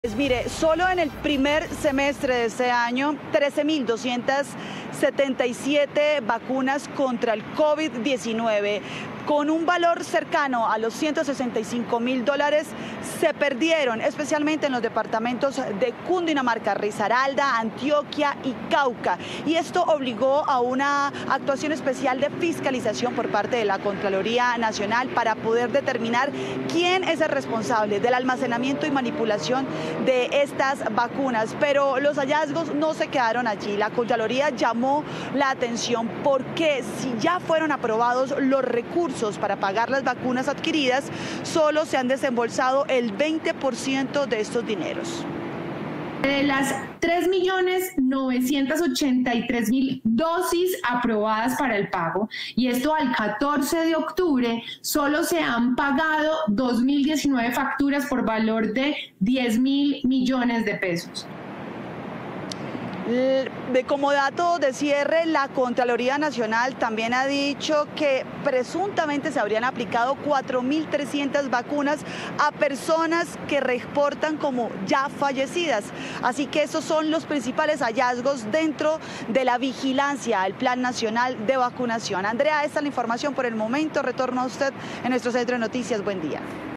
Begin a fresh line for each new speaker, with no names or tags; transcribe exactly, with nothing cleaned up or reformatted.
Pues mire, solo en el primer semestre de este año, trece mil doscientas setenta y siete vacunas contra el COVID diecinueve, con un valor cercano a los ciento sesenta y cinco mil dólares, se perdieron, especialmente en los departamentos de Cundinamarca, Risaralda, Antioquia y Cauca. Y esto obligó a una actuación especial de fiscalización por parte de la Contraloría Nacional para poder determinar quién es el responsable del almacenamiento y manipulación de estas vacunas. Pero los hallazgos no se quedaron allí. La Contraloría llamó la atención porque si ya fueron aprobados los recursos para pagar las vacunas adquiridas, solo se han desembolsado el veinte por ciento de estos dineros.
De las tres millones novecientos ochenta y tres mil dosis aprobadas para el pago, y esto al catorce de octubre, solo se han pagado dos mil diecinueve facturas por valor de diez mil millones de pesos.
De, como dato de cierre, la Contraloría Nacional también ha dicho que presuntamente se habrían aplicado cuatro mil trescientas vacunas a personas que reportan como ya fallecidas. Así que esos son los principales hallazgos dentro de la vigilancia al Plan Nacional de Vacunación. Andrea, esta es la información por el momento. Retorno a usted en nuestro centro de noticias. Buen día.